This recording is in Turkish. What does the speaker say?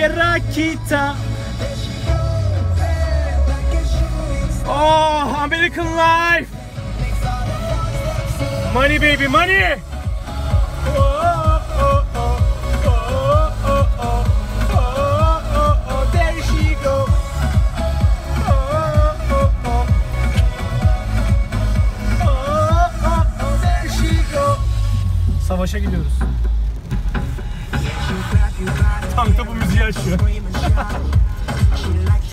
Rakita. Oh, American life. Money baby, money. There she go. There she go. Savaşa gidiyoruz. Tankta bu müziği açıyor.